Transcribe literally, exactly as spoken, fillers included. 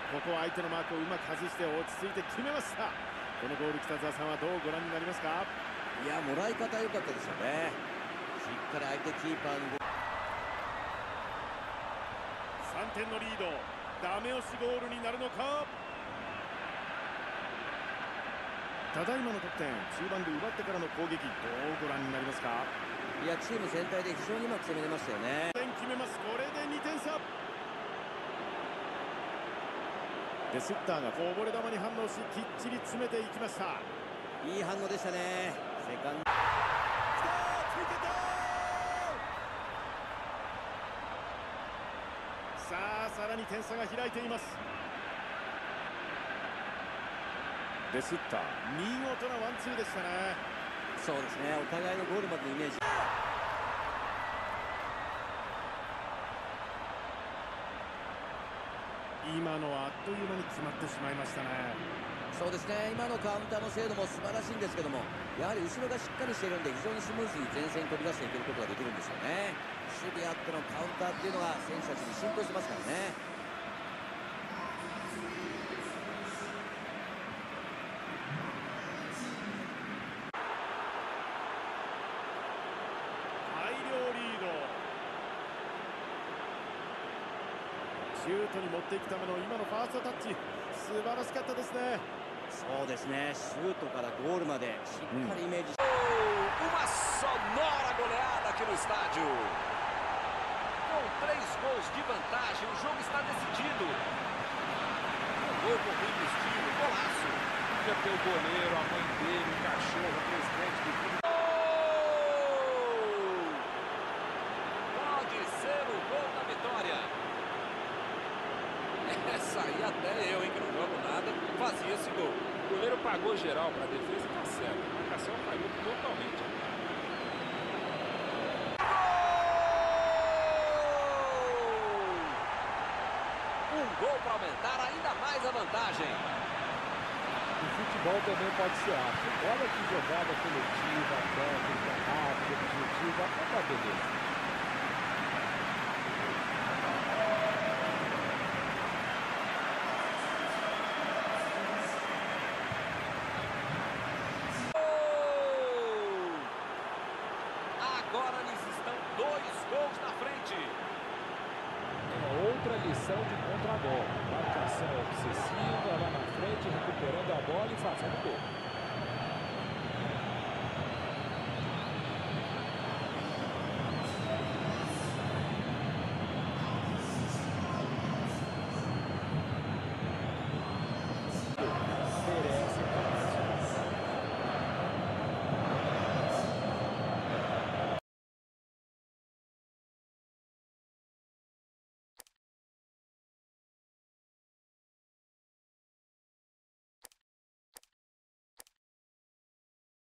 ここは相手のマークをうまく外して落ち着いて決めました。このゴール、北澤さんはどうご覧になりますか？ いや、もらい方良かったですよね。しっかり相手キーパーに。 さんてんのリード、ダメ押しゴールになるのか。ただいまの得点、中盤で奪ってからの攻撃、どうご覧になりますか？ いや、チーム全体で非常にうまく攻めれましたよね。 点決めます。これでにてん差。でスッターがこぼれ球に反応し、きっちり詰めていきました。 いい反応でしたね。セカンド。 さあ、さらに点差が開いています。デスッター、見事なワンツーでしたね。 そうですね、お互いのゴールまでのイメージ。 今のはあっという間に決まってしまいましたね。 そうですね、今のカウンターの精度も素晴らしいんですけども、やはり後ろがしっかりしているんで、非常にスムーズに前線に飛び出していけることができるんですよね。守備あってのカウンターっていうのが選手たちに浸透してますからね。 シュートに持っていくための今のファーストタッチ、素晴らしかったですね。 そうですね、シュートからゴールまでしっかりイメージして、 うん、uma sonora goleada aqui no estádio. Com três gols de vantagem, o jogo está decidido. Um gol com muito estilo, golaço. Já tem o goleiro, a mãe dele, o cachorro, o presidente do clube. Pode ser o gol da vitória. Essa aí até eu, hein, que não jogo nada, fazia esse gol. O goleiro pagou geral para a defesa e tá certo. A marcação falhou totalmente. Um gol para aumentar ainda mais a vantagem. O futebol também pode ser arte. Olha que jogada coletiva, técnica, rápida, objetiva, é uma beleza. Agora eles estão dois gols na frente. É outra lição de contra-gol. Marcação obsessiva lá na frente, recuperando a bola e fazendo gol.